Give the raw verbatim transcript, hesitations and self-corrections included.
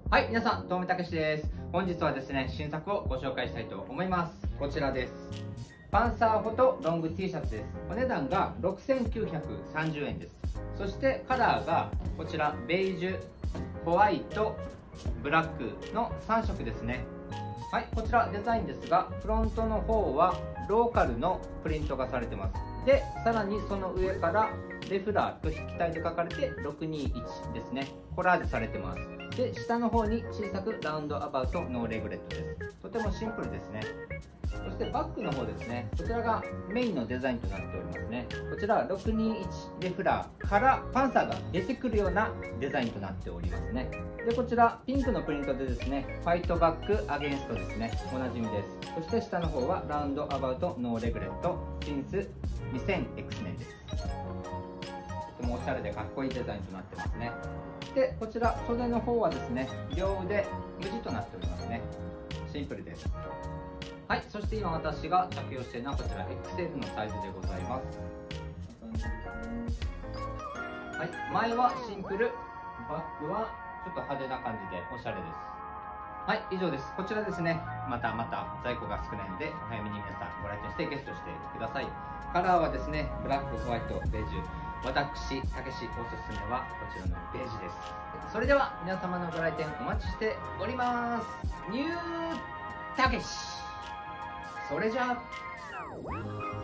はい、皆さん、とうめたけしです。本日はですね、新作をご紹介したいと思います。こちらです。パンサーフォトロング T シャツです。お値段がろくせんきゅうひゃくさんじゅうえんです。そしてカラーがこちら、ベージュ、ホワイト、ブラックのさんしょくですね。はい、こちらデザインですが、フロントの方はローカルのプリントがされてます。で、さらにその上からレフラーと筆記体で書かれてろくにいちですね。コラージュされてます。で、下の方に小さくラウンドアバウトノーレグレットです。とてもシンプルですね。そしてバッグの方ですね。こちらがメインのデザインとなっておりますね。こちらろくにいちレフラーからパンサーが出てくるようなデザインとなっておりますね。で、こちらピンクのプリントでですね、ファイトバックアゲンストですね。おなじみです。そして下の方はラウンドアバウトノーレグレットシンス にせんエックス 年です。とてもおしゃれでかっこいいデザインとなってますね。で、こちら袖の方はですね、両腕無地となっておりますね。シンプルです。はい、そして今私が着用しているのはこちら エックスエル のサイズでございます。はい、前はシンプル、バッグはちょっと派手な感じでおしゃれです。はい、以上です。こちらですね、またまた在庫が少ないので、お早めに皆さんご来店してゲットしてください。カラーはですね、ブラック、ホワイト、ベージュ。私、たけしおすすめはこちらのベージュです。それでは皆様のご来店お待ちしております。ニューたけし。それじゃあ。